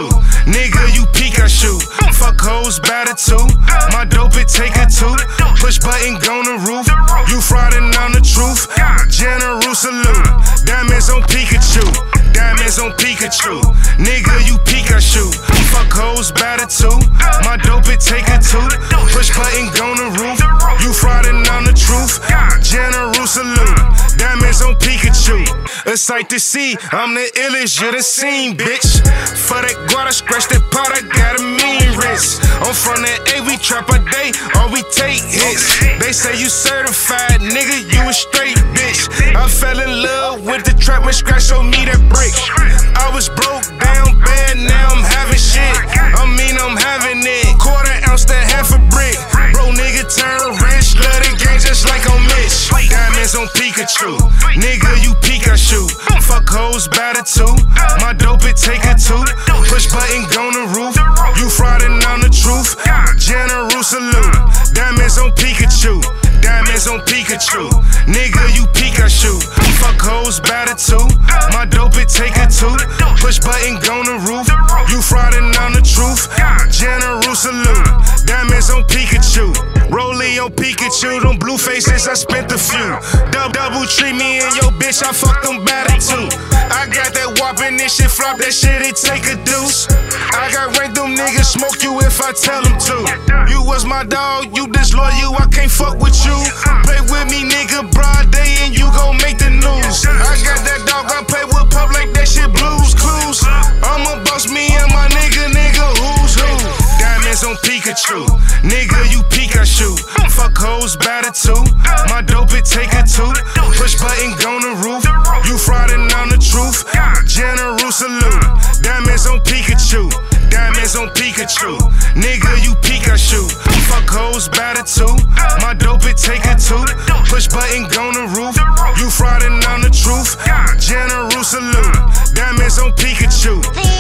Pikachu. Nigga, you Pikachu. Fuck hoes, batter too. My dope, it take a two. Push button, go on the roof. You frauding on the truth. General salute. Diamonds on Pikachu. Diamonds on Pikachu. Nigga, you Pikachu. Fuck hoes, batter too. My dope, it take a two. Push button, go on the roof. You frauding on the truth. General salute. Diamonds on Pikachu. A sight to see. I'm the illest you done seen, bitch. For that guada, scratch that pot, I got a mean wrist. I'm from that A, we trap a day, or we take hits. They say you certified, nigga, you a straight bitch. I fell in love with the trap when Scratch showed me that brick. I was broke down bad, now I'm having shit. I mean, I'm having it. Quarter ounce to half a brick. Bro, nigga, turn rich. Love the game just like I'm Mitch. Diamonds on Pikachu. Nigga, you Pikachu. Fuck hoes, batter too. My dope, it take a two. Push button, go on the roof. You frauding on the truth. General salute. Diamonds on Pikachu. Diamonds on Pikachu. Nigga, you Pikachu. Fuck hoes, batter too. My dope, it take a two. Push button, go on the roof. You frauding on the truth. General salute. Diamonds on Pikachu. Rollie on Pikachu. Them blue faces, I spent a few. Double treat me and your bitch, I fuck them batter too. I got that whop and this shit flop, that shit, it take a deuce. I got random niggas smoke you if I tell them to. You was my dog, you disloyal, I can't fuck with you. Play with me, nigga, broad day, and you gon' make the news. I got that dog, I play with pub like that shit, Blues Clues. I'ma boss me and my nigga, who's who? Diamonds on Pikachu. Nigga, you Pikachu. Fuck hoes, batter too. My dope, it take a two. Push button, go on the roof. You frauding on the truth. General salute. Diamonds on Pikachu. Diamonds on Pikachu. Nigga, you Pikachu. Fuck hoes, batter too. My dope, it take a two. Push button, go on the roof. You frauding on the truth. General salute. Diamonds on Pikachu.